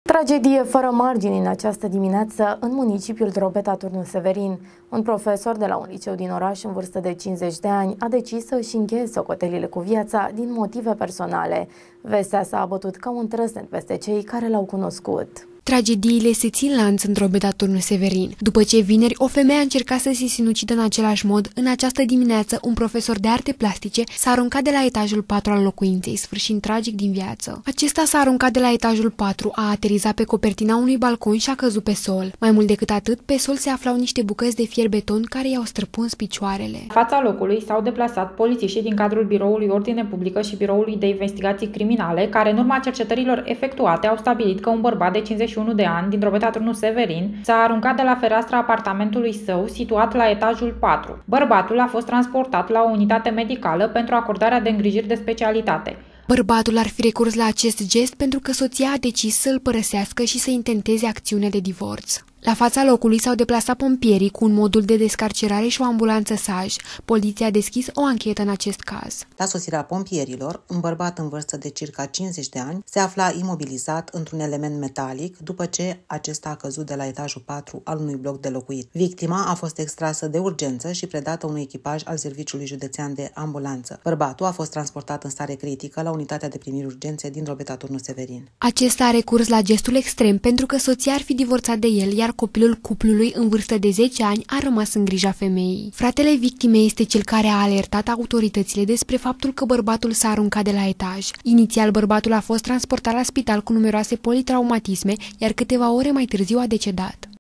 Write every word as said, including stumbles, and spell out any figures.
Tragedie fără margini în această dimineață în municipiul Drobeta Turnul Severin. Un profesor de la un liceu din oraș în vârstă de cincizeci de ani a decis să își încheie socotelile cu viața din motive personale. Vestea s-a abătut ca un trăsnet peste cei care l-au cunoscut. Tragediile se țin lanț în Drobeta Turnul Severin. După ce vineri o femeie a încercat să se sinucidă în același mod, în această dimineață un profesor de arte plastice s-a aruncat de la etajul patru al locuinței, sfârșind tragic din viață. Acesta s-a aruncat de la etajul patru, a aterizat pe copertina unui balcon și a căzut pe sol. Mai mult decât atât, pe sol se aflau niște bucăți de fier beton care i-au străpuns picioarele. În fața locului s-au deplasat polițiștii din cadrul Biroului Ordine Publică și Biroului de Investigații Criminale, care în urma cercetărilor efectuate au stabilit că un bărbat de cincizeci și unu de ani din Drobeta Turnul Severin s-a aruncat de la fereastra apartamentului său situat la etajul patru. Bărbatul a fost transportat la o unitate medicală pentru acordarea de îngrijiri de specialitate. Bărbatul ar fi recurs la acest gest pentru că soția a decis să îl părăsească și să intenteze acțiune de divorț. La fața locului s-au deplasat pompierii cu un modul de descarcerare și o ambulanță Saj. Poliția a deschis o anchetă în acest caz. La sosirea pompierilor, un bărbat în vârstă de circa cincizeci de ani se afla imobilizat într-un element metalic după ce acesta a căzut de la etajul patru al unui bloc de locuit. Victima a fost extrasă de urgență și predată unui echipaj al Serviciului Județean de Ambulanță. Bărbatul a fost transportat în stare critică la unitatea de primiri urgențe din Drobeta Turnul Severin. Acesta a recurs la gestul extrem pentru că soția ar fi divorțat de el, iar copilul cuplului în vârstă de zece ani a rămas în grija femeii. Fratele victimei este cel care a alertat autoritățile despre faptul că bărbatul s-a aruncat de la etaj. Inițial, bărbatul a fost transportat la spital cu numeroase politraumatisme, iar câteva ore mai târziu a decedat.